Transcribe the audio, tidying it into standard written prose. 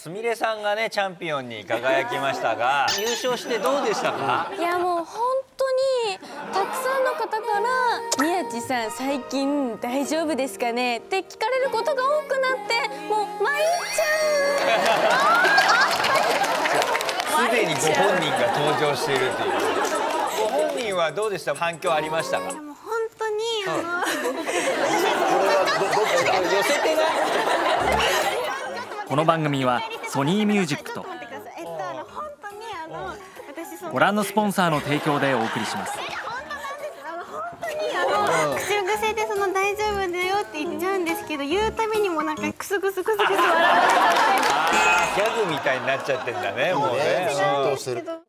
すみれさんがねチャンピオンに輝きましたが、優勝してどうでしたか？ いやもう本当にたくさんの方から「宮地さん最近大丈夫ですかね?」って聞かれることが多くなって、もう参っちゃう。 すでにご本人が登場しているという。ご本人はどうでした？反響ありましたか？ もう本当に寄せてない。 この番組はソニーミュージックとご覧のスポンサーの提供でお送りします。 口癖で大丈夫だよって言っちゃうんですけど、言うたびにもなんかクスクスクスクス笑われちゃって、 ギャグみたいになっちゃってんだね、もうね。 浸透してる。